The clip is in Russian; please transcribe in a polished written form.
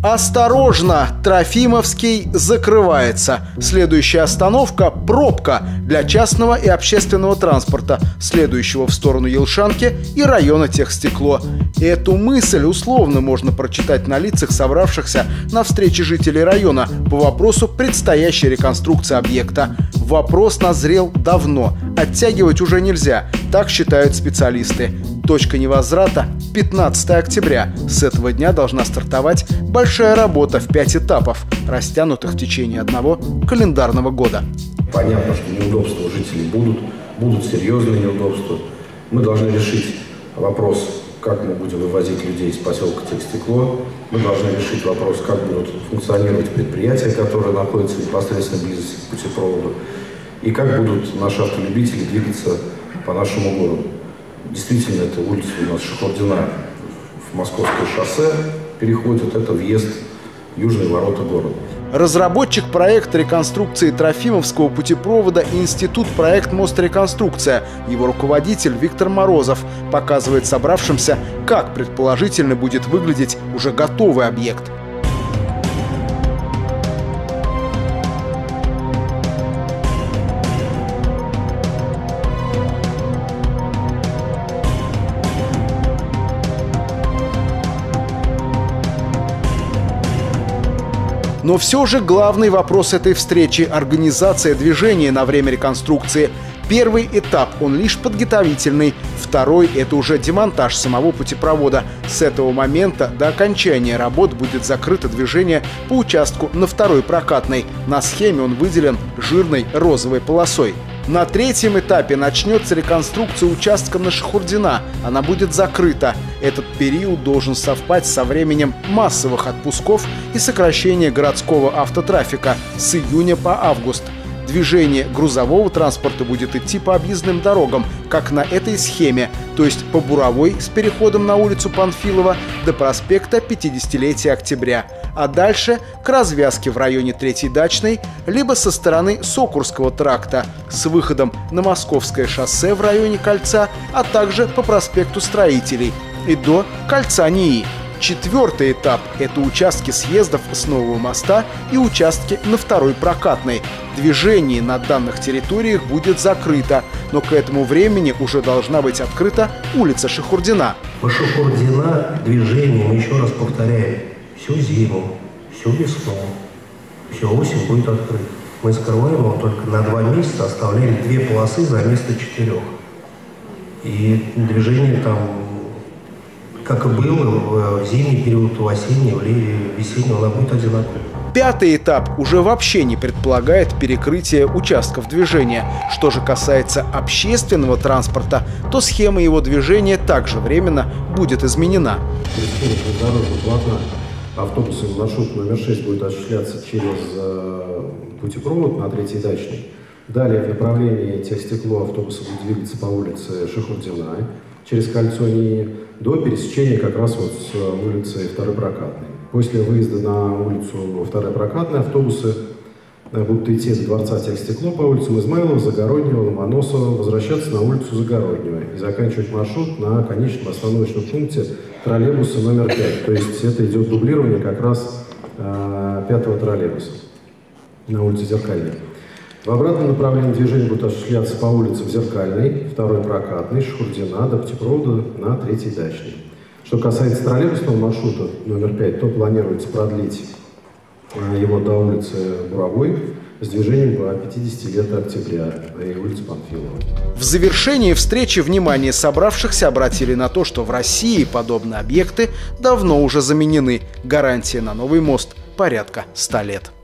Осторожно! Трофимовский закрывается. Следующая остановка – пробка для частного и общественного транспорта, следующего в сторону Елшанки и района Техстекло. Эту мысль условно можно прочитать на лицах собравшихся на встрече жителей района по вопросу предстоящей реконструкции объекта. Вопрос назрел давно. Оттягивать уже нельзя, так считают специалисты. Точка невозврата – 15 октября. С этого дня должна стартовать большая работа в 5 этапов, растянутых в течение одного календарного года. Понятно, что неудобства у жителей будут серьезные неудобства. Мы должны решить вопрос, как мы будем вывозить людей из поселка Техстекло. Мы должны решить вопрос, как будут функционировать предприятия, которые находятся в непосредственной близости к путепроводу, и как будут наши автолюбители двигаться по нашему городу. Действительно, это улица у нас Шахурдина в Московское шоссе переходит, это въезд в южные ворота города. Разработчик проекта реконструкции Трофимовского путепровода Институт проект «Мост-реконструкция». Его руководитель Виктор Морозов показывает собравшимся, как предположительно будет выглядеть уже готовый объект. Но все же главный вопрос этой встречи – организация движения на время реконструкции. Первый этап, он лишь подготовительный. Второй – это уже демонтаж самого путепровода. С этого момента до окончания работ будет закрыто движение по участку на второй прокатной. На схеме он выделен жирной розовой полосой. На третьем этапе начнется реконструкция участка на Шахурдина. Она будет закрыта. Этот период должен совпасть со временем массовых отпусков и сокращения городского автотрафика с июня по август. Движение грузового транспорта будет идти по объездным дорогам, как на этой схеме, то есть по Буровой с переходом на улицу Панфилова до проспекта 50-летия Октября, а дальше к развязке в районе 3-й Дачной, либо со стороны Сокурского тракта с выходом на Московское шоссе в районе Кольца, а также по проспекту Строителей и до Кольца НИИ. Четвертый этап – это участки съездов с Нового моста и участки на второй прокатной. Движение на данных территориях будет закрыто, но к этому времени уже должна быть открыта улица Шахурдина. По Шахурдина движение, мы еще раз повторяем, всю зиму, всю весну, всю осень будет открыт. Мы скрываем его только на 2 месяца, оставляем 2 полосы за место 4. И движение там, как и было в зимний период, в осенний, в весенний, оно будет одинаково. Пятый этап уже вообще не предполагает перекрытие участков движения. Что же касается общественного транспорта, то схема его движения также временно будет изменена. Дорожного полотна автобусы маршрут номер 6 будет осуществляться через путепровод на 3-й Дачной. Далее в направлении Техстекло автобусы будут двигаться по улице Шахурдина через Кольцо НИИ до пересечения как раз вот с улицей 2-й прокатной. После выезда на улицу 2-й прокатной автобусы будут идти до дворца Техстекло по улицам Измайлова, Загороднего, Ломоносова, возвращаться на улицу Загороднего и заканчивать маршрут на конечном остановочном пункте троллейбуса номер 5. То есть это идет дублирование как раз 5-го троллейбуса на улице Зеркальной. В обратном направлении движения будут осуществляться по улицам Зеркальной, 2-й прокатной, Шахурдина до путепровода на 3-й Дачной. Что касается троллейбусного маршрута номер 5, то планируется продлить его до улицы Буровой с движением по 50 лет Октября и улице Панфилова. В завершении встречи внимание собравшихся обратили на то, что в России подобные объекты давно уже заменены. Гарантия на новый мост порядка 100 лет.